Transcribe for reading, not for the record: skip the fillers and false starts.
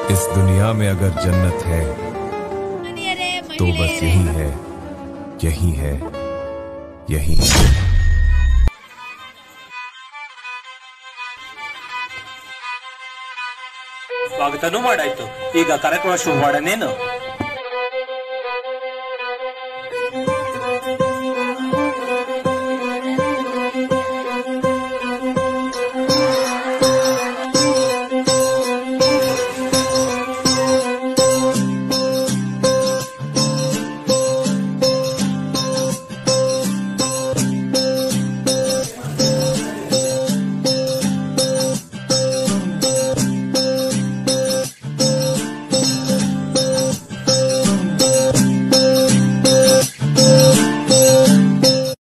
इस दुनिया में अगर जन्नत है तो बस यही है, यही है, यही है। ಸ್ವಾಗತನೂ ಮಾಡಾಯ್ತು, ಈಗ ಕಾರ್ಯಕ್ರಮ ಶುರು ಮಾಡೋಣೇನು?